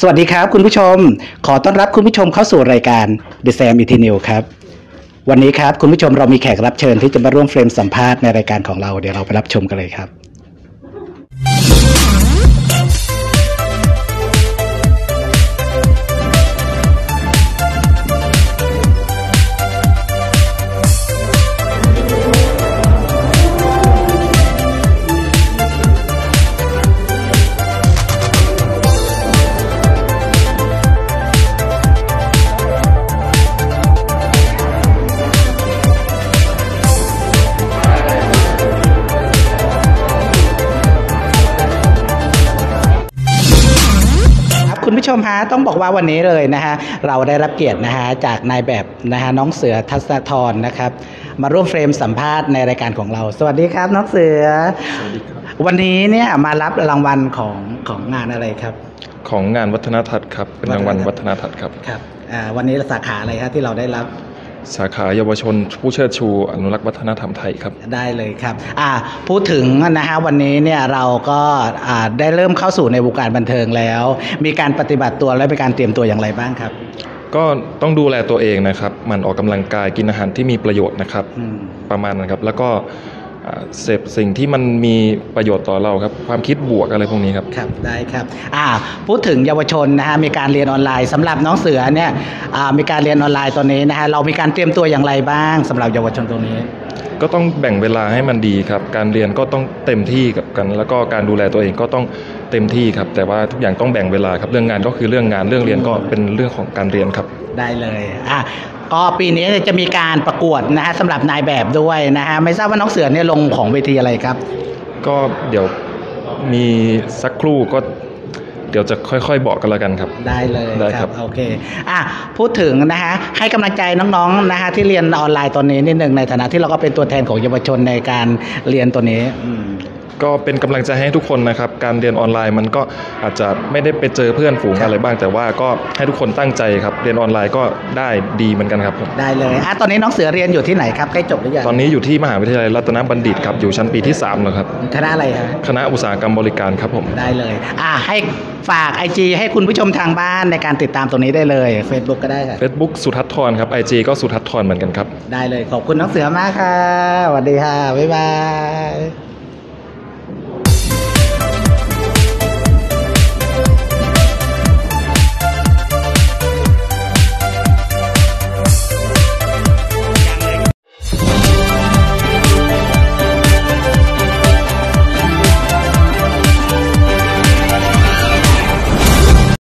สวัสดีครับคุณผู้ชมขอต้อนรับคุณผู้ชมเข้าสู่รายการ The Sam ET New ครับวันนี้ครับคุณผู้ชมเรามีแขกรับเชิญที่จะมาร่วมเฟรมสัมภาษณ์ในรายการของเราเดี๋ยวเราไปรับชมกันเลยครับคุณผู้ชมฮะต้องบอกว่าวันนี้เลยนะฮะเราได้รับเกียรตินะฮะจากนายแบบนะฮะน้องเสือทัศธรนะครับมาร่วมเฟรมสัมภาษณ์ในรายการของเราสวัสดีครับน้องเสือสวัสดีครับวันนี้เนี่ยมารับรางวัลของงานอะไรครับของงานวัฒนทัศน์ครับเป็นรางวัลวัฒนทัศน์ครับครับวันนี้สาขาอะไรครับที่เราได้รับสาขาเยาวชนผู้เชิดชูอนุรักษ์วัฒนธรรมไทยครับได้เลยครับพูดถึงนะฮะวันนี้เนี่ยเราก็ได้เริ่มเข้าสู่ในวงการบันเทิงแล้วมีการปฏิบัติตัวและมีการเตรียมตัวอย่างไรบ้างครับก็ต้องดูแลตัวเองนะครับมันออกกำลังกายกินอาหารที่มีประโยชน์นะครับประมาณนั้นครับแล้วก็เสพสิ่งที่มันมีประโยชน์ต่อเราครับความคิดบวกอะไรพวกนี้ครับครับได้ครับพูดถึงเยาวชนนะฮะมีการเรียนออนไลน์สำหรับน้องเสือเนี่ยมีการเรียนออนไลน์ตอนนี้นะฮะเรามีการเตรียมตัวอย่างไรบ้างสำหรับเยาวชนตรงนี้ก็ต้องแบ่งเวลาให้มันดีครับการเรียนก็ต้องเต็มที่กับกันแล้วก็การดูแลตัวเองก็ต้องเต็มที่ครับแต่ว่าทุกอย่างต้องแบ่งเวลาครับเรื่องงานก็คือเรื่องงานเรื่องเรียนก็เป็นเรื่องของการเรียนครับได้เลยก็ปีนี้จะมีการประกวดนะฮะสำหรับนายแบบด้วยนะฮะไม่ทราบว่าน้องเสือเนี่ยลงของเวทีอะไรครับก็เดี๋ยวมีสักครู่ก็เดี๋ยวจะค่อยๆบอกกันแล้วกันครับได้เลยได้ครับโอเคพูดถึงนะฮะให้กำลังใจน้องๆนะฮะที่เรียนออนไลน์ตอนนี้นิดนึงในฐานะที่เราก็เป็นตัวแทนของเยาวชนในการเรียนตัวนี้ก็เป็นกำลังใจให้ทุกคนนะครับการเรียนออนไลน์มันก็อาจจะไม่ได้ไปเจอเพื่อนฝูงอะไรบ้างแต่ว่าก็ให้ทุกคนตั้งใจครับเรียนออนไลน์ก็ได้ดีเหมือนกันครับได้เลยตอนนี้น้องเสือเรียนอยู่ที่ไหนครับใกล้จบหรือยังตอนนี้อยู่ที่มหาวิทยาลัยรัตนบัณฑิตครับอยู่ชั้นปีที่3แล้วครับคณะอะไรครับคณะอุตสาหกรรมบริการครับผมได้เลยให้ฝาก IG ให้คุณผู้ชมทางบ้านในการติดตามตรงนี้ได้เลย Facebook ก็ได้ครับ Facebook สุทัศน์ธรครับ IG ก็สุทัศน์ธรเหมือนกันครับได้เลยขอบคุณน้องเสือมากค่ะสวัสดีค่ะบ๊ายบาย